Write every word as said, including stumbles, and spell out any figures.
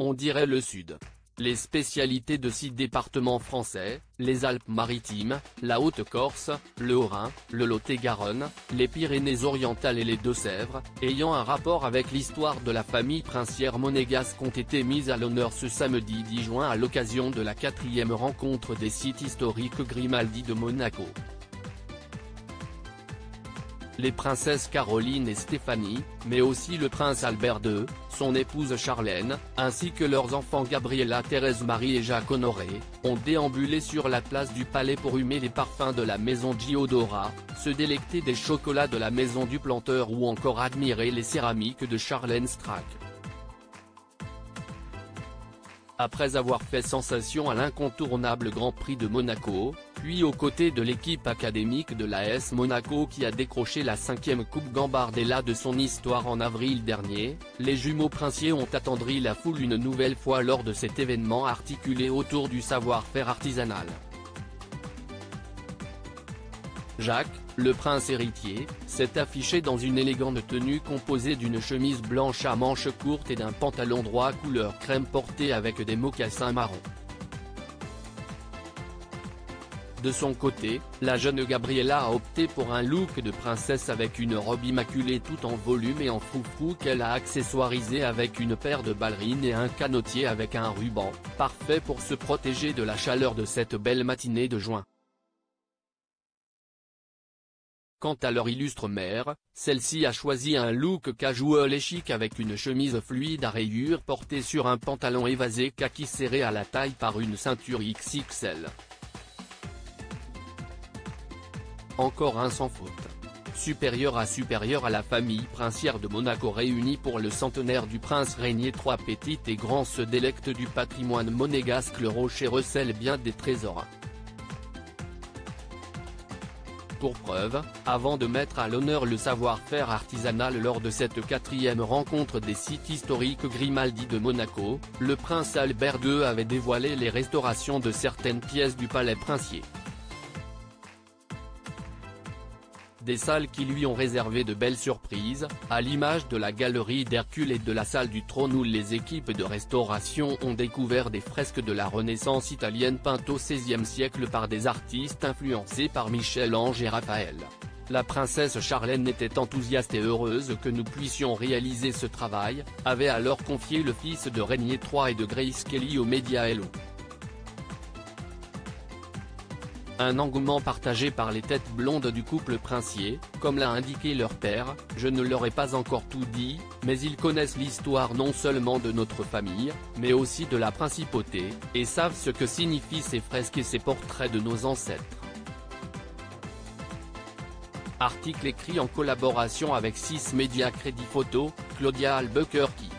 on dirait le Sud. Les spécialités de six départements français, les Alpes-Maritimes, la Haute-Corse, le Haut-Rhin, le Lot-et-Garonne, les Pyrénées-Orientales et les Deux-Sèvres, ayant un rapport avec l'histoire de la famille princière monégasque ont été mises à l'honneur ce samedi dix juin à l'occasion de la quatrième rencontre des sites historiques Grimaldi de Monaco. Les princesses Caroline et Stéphanie, mais aussi le prince Albert deux, son épouse Charlène, ainsi que leurs enfants Gabriella Thérèse-Marie et Jacques Honoré, ont déambulé sur la place du Palais pour humer les parfums de la maison Giodora, se délecter des chocolats de la maison du planteur ou encore admirer les céramiques de Charlène Strack. Après avoir fait sensation à l'incontournable Grand Prix de Monaco, puis aux côtés de l'équipe académique de l'A S Monaco qui a décroché la cinquième Coupe Gambardella de son histoire en avril dernier, les jumeaux princiers ont attendri la foule une nouvelle fois lors de cet événement articulé autour du savoir-faire artisanal. Jacques, le prince héritier, s'est affiché dans une élégante tenue composée d'une chemise blanche à manches courtes et d'un pantalon droit couleur crème porté avec des mocassins marrons. De son côté, la jeune Gabriella a opté pour un look de princesse avec une robe immaculée tout en volume et en froufrou qu'elle a accessoirisé avec une paire de ballerines et un canotier avec un ruban, parfait pour se protéger de la chaleur de cette belle matinée de juin. Quant à leur illustre mère, celle-ci a choisi un look casual et chic avec une chemise fluide à rayures portée sur un pantalon évasé kaki serré à la taille par une ceinture X X L. Encore un sans faute. Supérieur à supérieur à la famille princière de Monaco réunie pour le centenaire du prince régné trois petits et grands se délectent du patrimoine monégasque. Le rocher recèle bien des trésors. Pour preuve, avant de mettre à l'honneur le savoir-faire artisanal lors de cette quatrième rencontre des sites historiques Grimaldi de Monaco, le prince Albert deux avait dévoilé les restaurations de certaines pièces du palais princier. Des salles qui lui ont réservé de belles surprises, à l'image de la galerie d'Hercule et de la salle du trône où les équipes de restauration ont découvert des fresques de la Renaissance italienne peintes au seizième siècle par des artistes influencés par Michel-Ange et Raphaël. La princesse Charlène était enthousiaste et heureuse que nous puissions réaliser ce travail, avait alors confié le fils de Régnier trois et de Grace Kelly aux médias Hello. Un engouement partagé par les têtes blondes du couple princier, comme l'a indiqué leur père, je ne leur ai pas encore tout dit, mais ils connaissent l'histoire non seulement de notre famille, mais aussi de la principauté, et savent ce que signifient ces fresques et ces portraits de nos ancêtres. Article écrit en collaboration avec six médias Crédit Photo, Claudia Albuquerque.